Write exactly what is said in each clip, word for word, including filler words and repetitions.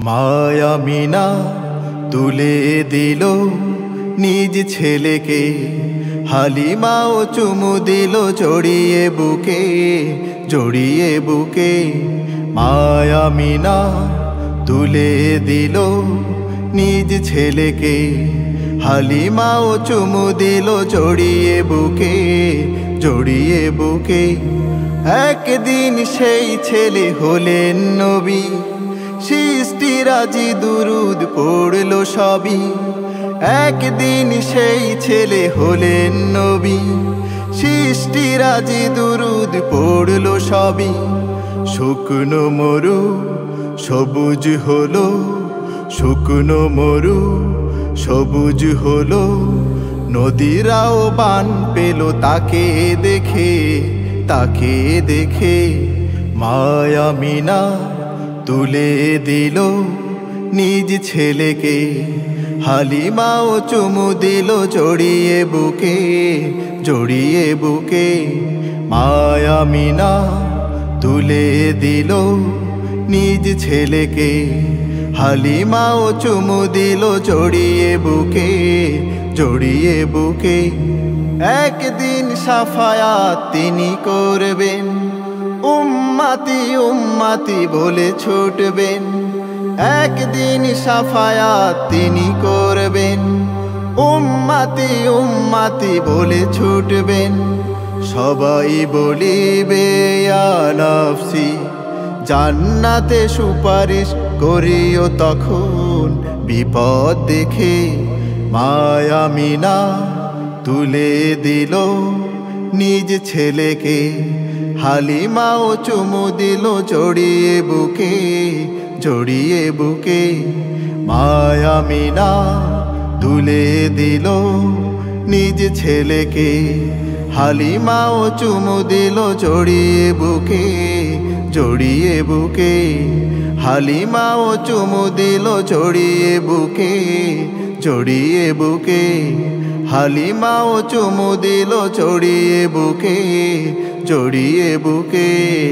মায়া মিনা তুলে দিল নিজ ছেলেকে, হালিমাও চুমু দিল জড়িয়ে বুকে, জড়িয়ে বুকে। মায়া মিনা তুলে দিল নিজ ছেলেকে, হালিমাও চুমু দিল জড়িয়ে বুকে, জড়িয়ে বুকে। একদিন সেই ছেলে হলেন নবী, সৃষ্টিরাজি দুরুদ পড়লো সবই। একদিন সেই ছেলে হলেন নবী, সৃষ্টিরাজি দুরুদ পড়লো সবই। শুকনো মরু সবুজ হলো, শুকনো মরু সবুজ হলো, নদীরাও বান পেল তাকে দেখে, তাকে দেখে। মায়া মিনা তুলে দিল নিজ ছেলেকে, হালিমাও চুমু দিল জড়িয়ে বুকে, জড়িয়ে বুকে। মায়া মিনা তুলে দিল নিজ ছেলেকে, হালিমাও চুমু দিল জড়িয়ে বুকে, জড়িয়ে বুকে। একদিন সাফায়াত তিনি করবেন, উম্মতি উম্মতি বলে ছুটবেন। একদিন সাফায়াত তিনি করবেন, উম্মতি উম্মতি বলে ছুটবেন। সবাই বলিবে ইয়া নফসি, জান্নাতে সুপারিশ করিও তখন বিপদ দেখে। মায়া মিনা তুলে দিল নিজ ছেলেকে, হালিমাও চুমু দিল জড়িয়ে বুকে, জড়িয়ে বুকে। মায়া মিনা তুলে দিল নিজ ছেলেকে, হালিমাও চুমু দিল জড়িয়ে বুকে, জড়িয়ে বুকে। হালিমাও চুমু দিল জড়িয়ে বুকে, জড়িয়ে বুকে। হালিমাও চুমু দিল জড়িয়ে বুকে, জড়িয়ে বুকে।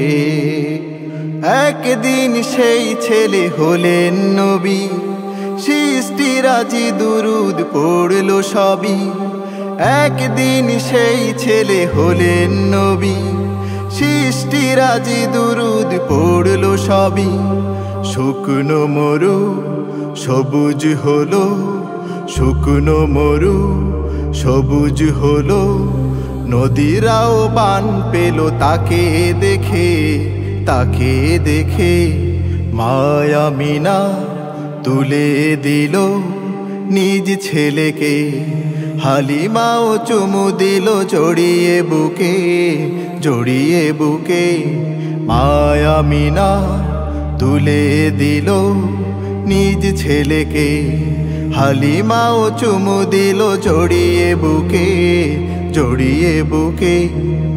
একদিন সেই ছেলে হলেন নবী, সৃষ্টিরাজি দুরুদ পড়লো সবই। একদিন সেই ছেলে হলেন নবী, সৃষ্টিরাজি দুরুদ পড়লো সবই। শুকনো মরু সবুজ হলো, শুকনো মরু সবুজ হলো, নদীরাও বান পেল তাকে দেখে, তাকে দেখে। মায়া মিনা তুলে দিল নিজ ছেলেকে, হালিমাও চুমু দিল জড়িয়ে বুকে, জড়িয়ে বুকে। মায়া মিনা তুলে দিল নিজ ছেলেকে, হালিমাও চুমু দিল জড়িয়ে বুকে, জড়িয়ে বুকে।